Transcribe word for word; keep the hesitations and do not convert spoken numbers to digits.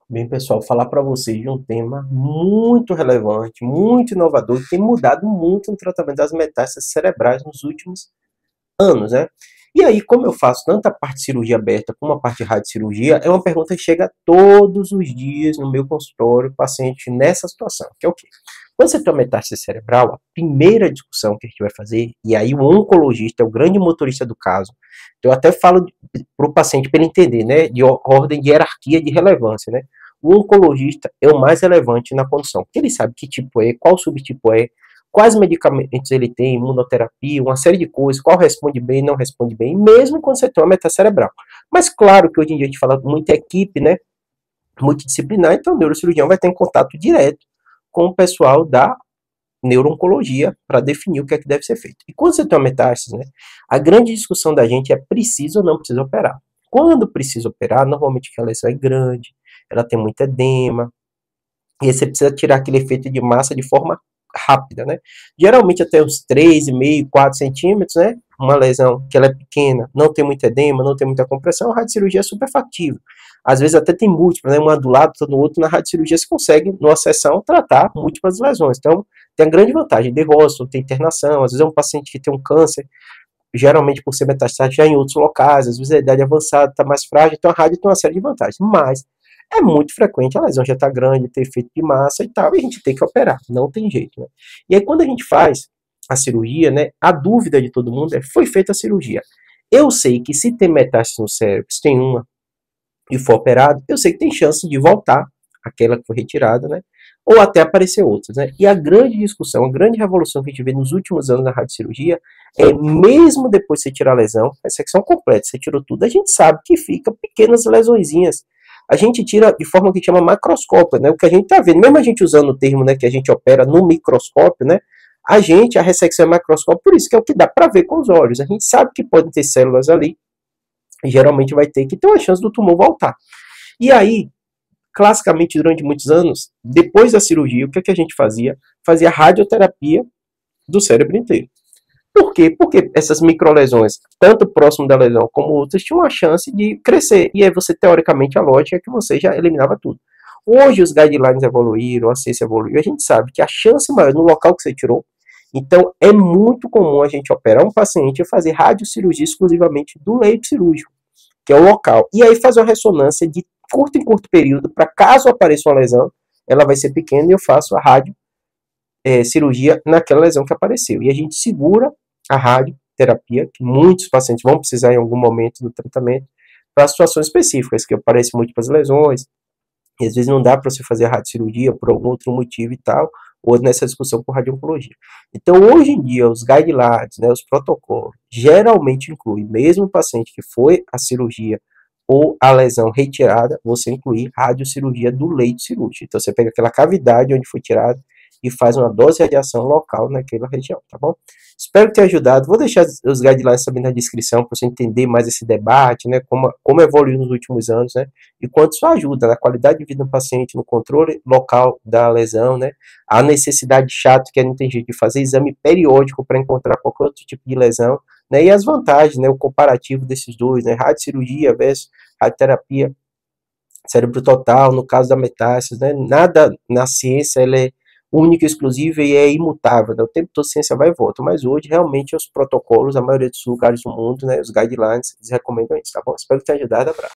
Bem, pessoal, falar para vocês de um tema muito relevante, muito inovador, que tem mudado muito no tratamento das metástases cerebrais nos últimos anos, né? E aí, como eu faço tanto a parte de cirurgia aberta como a parte de radiocirurgia, é uma pergunta que chega todos os dias no meu consultório, paciente nessa situação, que é o quê? Quando você tem uma metástase cerebral, a primeira discussão que a gente vai fazer, e aí o oncologista é o grande motorista do caso, então eu até falo para o paciente para ele entender, né, de ordem de hierarquia de relevância, né? O oncologista é o mais relevante na condição, porque ele sabe que tipo é, qual subtipo é, quais medicamentos ele tem, imunoterapia, uma série de coisas, qual responde bem, não responde bem, mesmo quando você tem uma metástase cerebral. Mas claro que hoje em dia a gente fala muita equipe, né, multidisciplinar, então o neurocirurgião vai ter um contato direto com o pessoal da neuro-oncologia para definir o que é que deve ser feito. E quando você tem uma metástase, né, a grande discussão da gente é preciso ou não precisa operar. Quando precisa operar, normalmente a lesão é grande, ela tem muito edema, e aí você precisa tirar aquele efeito de massa de forma rápida, né? Geralmente até uns três vírgula cinco, quatro centímetros, né? Uma lesão que ela é pequena, não tem muito edema, não tem muita compressão, a radiocirurgia é super factível. Às vezes até tem múltiplas, né? Uma do lado, outra do outro, na radiocirurgia se consegue, numa sessão, tratar múltiplas lesões. Então, tem a grande vantagem, de rosto, tem internação, às vezes é um paciente que tem um câncer, geralmente por ser metastático já em outros locais, às vezes a idade avançada está mais frágil, então a rádio tem uma série de vantagens, mas é muito frequente a lesão já está grande, ter efeito de massa e tal, e a gente tem que operar, não tem jeito, né? E aí quando a gente faz a cirurgia, né, a dúvida de todo mundo é, foi feita a cirurgia. Eu sei que se tem metástase no cérebro, se tem uma e for operado, eu sei que tem chance de voltar, aquela que foi retirada, né, ou até aparecer outras, né? E a grande discussão, a grande revolução que a gente vê nos últimos anos na radiocirurgia é, mesmo depois de você tirar a lesão, a secção completa, você tirou tudo, a gente sabe que fica pequenas lesõezinhas. A gente tira de forma que chama macroscópio, né? O que a gente está vendo, mesmo a gente usando o termo, né, que a gente opera no microscópio, né? A gente, a ressecção é macroscópio, por isso que é o que dá para ver com os olhos. A gente sabe que podem ter células ali, e geralmente vai ter que ter uma chance do tumor voltar. E aí, classicamente, durante muitos anos, depois da cirurgia, o que, é que a gente fazia? Fazia radioterapia do cérebro inteiro. Por quê? Porque essas microlesões, tanto próximo da lesão como outras, tinham uma chance de crescer. E aí você, teoricamente, a lógica é que você já eliminava tudo. Hoje os guidelines evoluíram, a ciência evoluiu, a gente sabe que a chance maior no local que você tirou. Então, é muito comum a gente operar um paciente e fazer radiocirurgia exclusivamente do leito cirúrgico, que é o local. E aí fazer uma ressonância de curto em curto período, para caso apareça uma lesão, ela vai ser pequena e eu faço a rádio é, cirurgia naquela lesão que apareceu. E a gente segura a radioterapia, que muitos pacientes vão precisar em algum momento do tratamento, para situações específicas, que aparecem múltiplas lesões, e às vezes não dá para você fazer a radiocirurgia por algum outro motivo e tal, ou nessa discussão por radiologia. Então, hoje em dia, os guidelines, né, os protocolos, geralmente incluem, mesmo o paciente que foi a cirurgia ou a lesão retirada, você incluir radiocirurgia do leito cirúrgico. Então, você pega aquela cavidade onde foi tirado e faz uma dose de radiação local naquela região, tá bom? Espero que tenha ajudado. Vou deixar os guidelines também na descrição para você entender mais esse debate, né? Como, como evoluiu nos últimos anos, né? E quanto isso ajuda na qualidade de vida do paciente, no controle local da lesão, né? A necessidade chata que a gente tem de fazer exame periódico para encontrar qualquer outro tipo de lesão, né? E as vantagens, né? O comparativo desses dois, né? Radiocirurgia versus radioterapia cérebro total, no caso da metástase, né? Nada na ciência ela é única, exclusiva e é imutável, né? O tempo todo a ciência vai e volta, mas hoje realmente os protocolos, a maioria dos lugares do mundo, né, os guidelines, eles recomendam isso, tá bom? Espero que tenha ajudado, abraço.